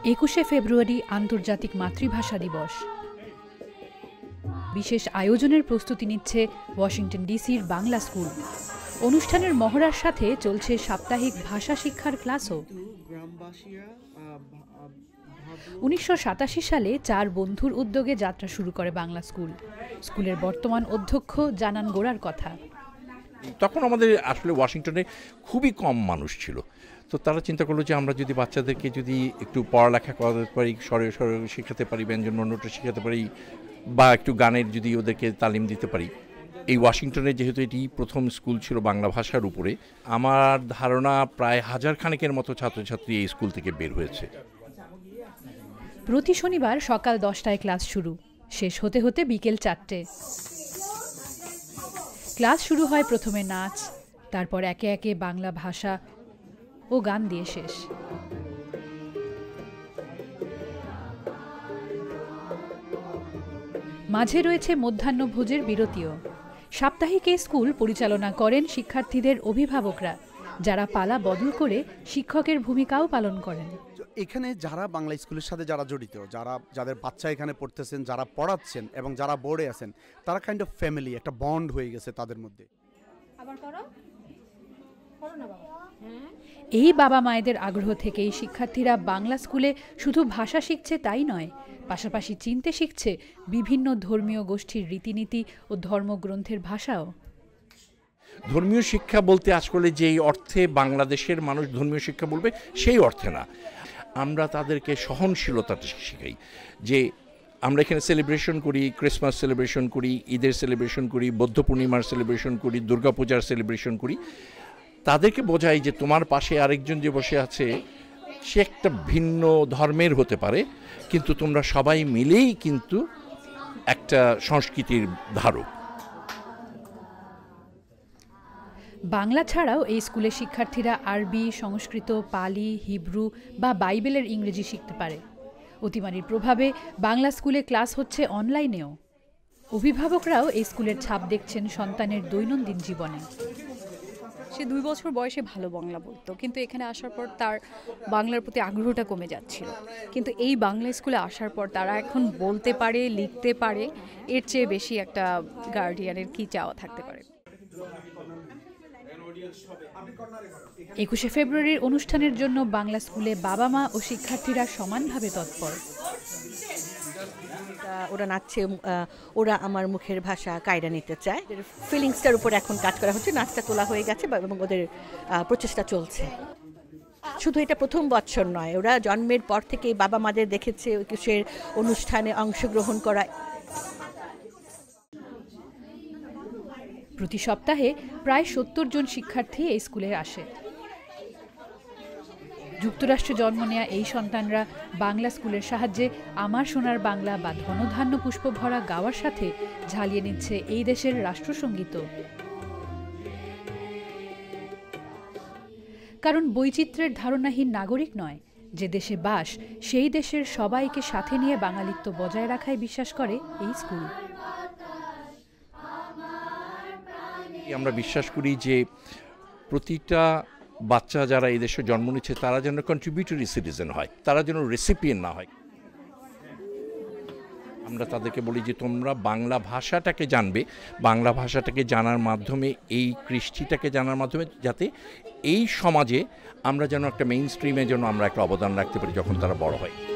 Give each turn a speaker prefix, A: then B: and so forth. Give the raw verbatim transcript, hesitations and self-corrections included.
A: একুশে ফেব্রুয়ারি আন্তর্জাতিক মাতৃভাষা দিবস। বিশেষ আয়োজনের প্রস্তুতি নিচ্ছে ওয়াশিংটন ডিসির বাংলা স্কুল। অনুষ্ঠানের মহড়ার সাথে চলছে সাপ্তাহিক ভাষা শিক্ষার ক্লাসও। উনিশশো সাতাশি সালে চার বন্ধুর উদ্যোগে যাত্রা শুরু করে বাংলা স্কুল। স্কুলের বর্তমান অধ্যক্ষ জানান গোড়ার কথা।
B: তখন আমাদের আসলে ওয়াশিংটনে খুবই কম মানুষ ছিল, তো তারা চিন্তা করলো যে আমরা যদি বাচ্চাদেরকে যদি একটু পড়ালেখা করাতে পারি, স্বরে স্বরে শেখাতে পারি, ব্যঞ্জনবর্ণটা শেখাতে পারি, বা একটু গানের যদি ওদেরকে তালিম দিতে পারি। এই ওয়াশিংটনে যেহেতু এটি প্রথম স্কুল ছিল বাংলা ভাষার উপরে, আমার ধারণা প্রায় হাজার খানেকের মতো ছাত্রছাত্রী এই স্কুল থেকে বের হয়েছে।
A: প্রতি শনিবার সকাল দশটায় ক্লাস শুরু, শেষ হতে হতে বিকেল চারটে। ক্লাস শুরু হয় প্রথমে নাচ, তারপর একে একে বাংলা ভাষা ও গান দিয়ে শেষ। মাঝে রয়েছে মধ্যাহ্নভোজের বিরতিও। সাপ্তাহিক এই স্কুল পরিচালনা করেন শিক্ষার্থীদের অভিভাবকরা, যারা পালা বদল করে শিক্ষকের ভূমিকাও পালন করেন।
C: এখানে যারা বাংলা স্কুলের সাথে যারা জড়িত, যারা যাদের বাচ্চা এখানে পড়তেছেন, যারা পড়াচ্ছেন এবং যারা বোর্ডে আছেন, তারা কাইন্ড অফ ফ্যামিলি, একটা বন্ড হয়ে গেছে তাদের মধ্যে।
A: এই বাবা মায়েদের আগ্রহ থেকেই শিক্ষার্থীরা বাংলা স্কুলে শুধু ভাষা শিখছে তাই নয়, পাশাপাশি চিনতে শিখছে বিভিন্ন ধর্মীয় গোষ্ঠীর রীতিনীতি ও ধর্মগ্রন্থের ভাষাও।
B: ধর্মীয় শিক্ষা বলতে আসলে যেই অর্থে বাংলাদেশের মানুষ ধর্মীয় শিক্ষা বলবে সেই অর্থে না। আমরা তাদেরকে সহনশীলতাটা শেখাই, যে আমরা এখানে সেলিব্রেশন করি, ক্রিসমাস সেলিব্রেশন করি, ঈদের সেলিব্রেশন করি, বৌদ্ধ পূর্ণিমার সেলিব্রেশন করি, দুর্গাপূজার সেলিব্রেশন করি। তাদেরকে বোঝাই যে তোমার পাশে আরেকজন যে বসে আছে সে একটা ভিন্ন ধর্মের হতে পারে, কিন্তু তোমরা সবাই মিলেই কিন্তু একটা সংস্কৃতির ধারক।
A: বাংলা ছাড়াও এই স্কুলের শিক্ষার্থীরা আরবি, সংস্কৃত, পালি, হিব্রু বা বাইবেলের ইংরেজি শিখতে পারে। অতিমারির প্রভাবে বাংলা স্কুলে ক্লাস হচ্ছে অনলাইনেও। অভিভাবকরাও এই স্কুলের ছাপ দেখছেন সন্তানের দৈনন্দিন জীবনে।
D: সে দুই বছর বয়সে ভালো বাংলা বলতো, কিন্তু এখানে আসার পর তার বাংলার প্রতি আগ্রহটা কমে যাচ্ছিল। কিন্তু এই বাংলা স্কুলে আসার পর তারা এখন বলতে পারে, লিখতে পারে। এর চেয়ে বেশি একটা গার্ডিয়ানের কি চাওয়া থাকতে পারে।
A: একুশে ফেব্রুয়ারির অনুষ্ঠানের জন্য বাংলা স্কুলে বাবা মা ও শিক্ষার্থীরা সমানভাবে তৎপর।
E: ওরা নাচছে, ওরা আমার মুখের ভাষা কায়রা নিতে চায়। ফিলিংসটার উপর এখন কাজ করা হচ্ছে, নাচটা তোলা হয়ে গেছে এবং ওদের প্রচেষ্টা চলছে। শুধু এটা প্রথম বছর নয়, ওরা জন্মের পর থেকে বাবা মাদের দেখেছে কিসের অনুষ্ঠানে অংশগ্রহণ করা।
A: প্রতি সপ্তাহে প্রায় সত্তর জন শিক্ষার্থী এই স্কুলে আসে। যুক্তরাষ্ট্রে জন্ম নেয়া এই সন্তানরা বাংলা স্কুলের সাহায্যে আমার সোনার বাংলা বা ধনধান্য পুষ্প ভরা গাওয়ার সাথে ঝালিয়ে নিচ্ছে এই দেশের রাষ্ট্রসঙ্গীত। কারণ বৈচিত্র্যের ধারণাহীন নাগরিক নয়, যে দেশে বাস সেই দেশের সবাইকে সাথে নিয়ে বাঙালিত্ব বজায় রাখায় বিশ্বাস করে এই স্কুল।
B: আমরা বিশ্বাস করি যে প্রতিটা বাচ্চা যারা এই দেশে জন্ম নিচ্ছে তারা যেন কন্ট্রিবিউটরি সিটিজেন হয়, তারা যেন রেসিপিয়েন্ট না হয়। আমরা তাদেরকে বলি যে তোমরা বাংলা ভাষাটাকে জানবে, বাংলা ভাষাটাকে জানার মাধ্যমে, এই কৃষ্টিটাকে জানার মাধ্যমে যাতে এই সমাজে আমরা যেন একটা মেইন স্ট্রিমে যেন আমরা একটা অবদান রাখতে পারি যখন তারা বড় হয়।